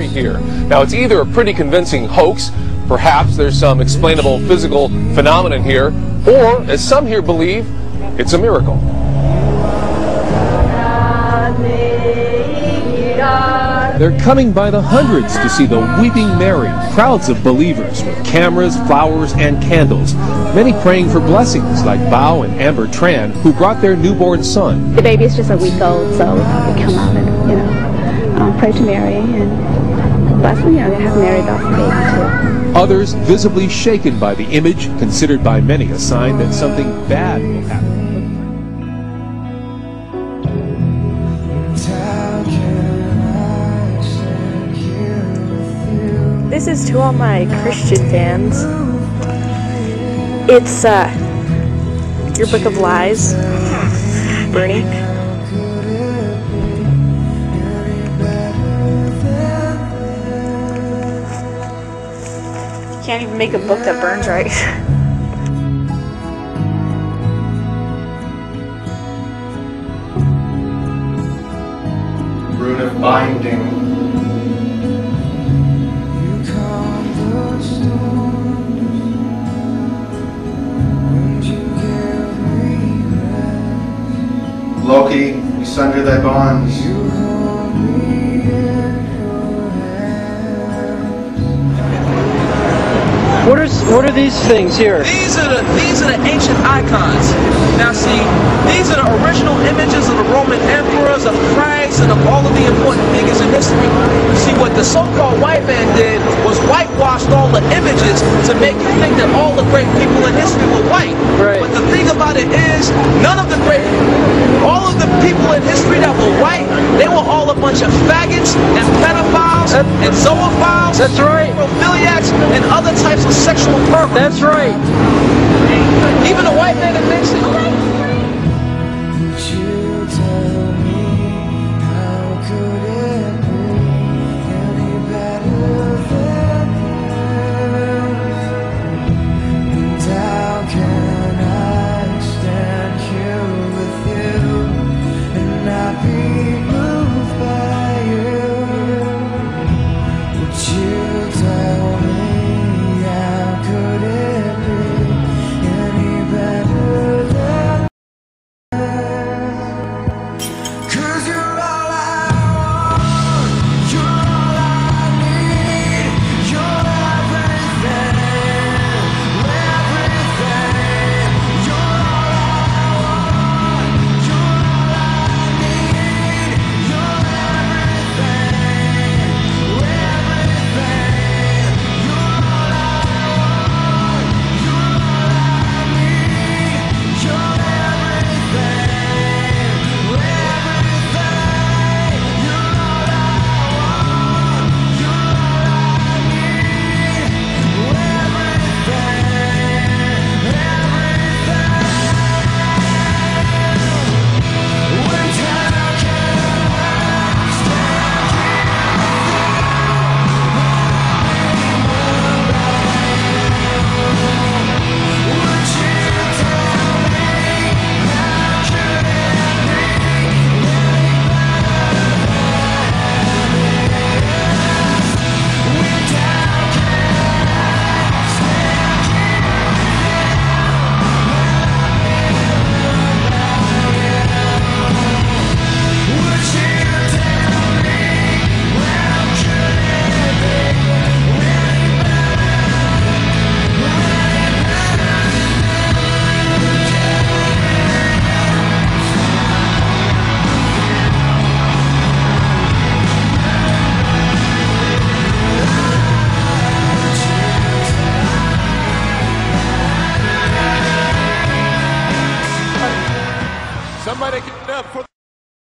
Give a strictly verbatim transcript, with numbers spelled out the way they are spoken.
Mary here. Now, it's either a pretty convincing hoax, perhaps there's some explainable physical phenomenon here, or, as some here believe, it's a miracle. They're coming by the hundreds to see the Weeping Mary, crowds of believers with cameras, flowers, and candles, many praying for blessings like Bao and Amber Tran, who brought their newborn son. The baby is just a week old, so we come out and, you know, um, pray to Mary and bless them, you know, have Mary bless the baby too. Others visibly shaken by the image, considered by many a sign that something bad will happen. This is to all my Christian fans. It's uh, your book of lies, Bernie. Can't even make a book that burns right. Root of binding. Loki, we sunder thy bonds. What are what are these things here? These are the these are the ancient icons. Now see, these are the original images of the Roman emperors, of Christ, and of all of the important figures in history. See, what the so-called white man did was whitewashed all the images to make you think that all the great people in history were white. Right. But the thing about it is, none of the great, all of the people in history that were white, they were all a bunch of faggots and pedophiles that, and zoophiles. That's right. Necrophiliacs and other types of sexual perverts. That's right. Even the white man admits it. Somebody get up for